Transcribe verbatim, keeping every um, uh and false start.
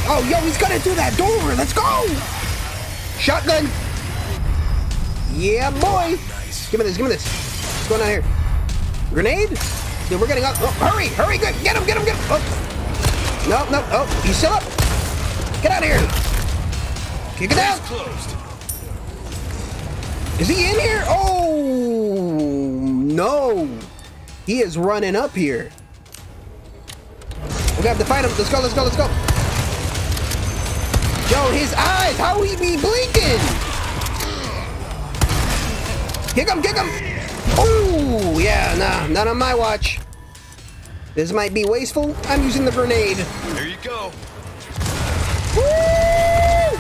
Oh, yo, he's gonna do that door. Let's go. Shotgun. Yeah, boy. Nice. Give me this. Give me this. What's going on here? Grenade? Dude, we're getting up. Oh, hurry. Hurry. Good. Get him. Get him. Get him. Oh. No, no. Oh, he's still up. Get out of here. Kick it out. Is he in here? Oh, no. He is running up here. We have to fight him. Let's go. Let's go. Let's go. Yo, his eyes. How he be blinking? Kick him. Kick him. Oh, yeah. Nah, not on my watch. This might be wasteful. I'm using the grenade. There you go. Woo!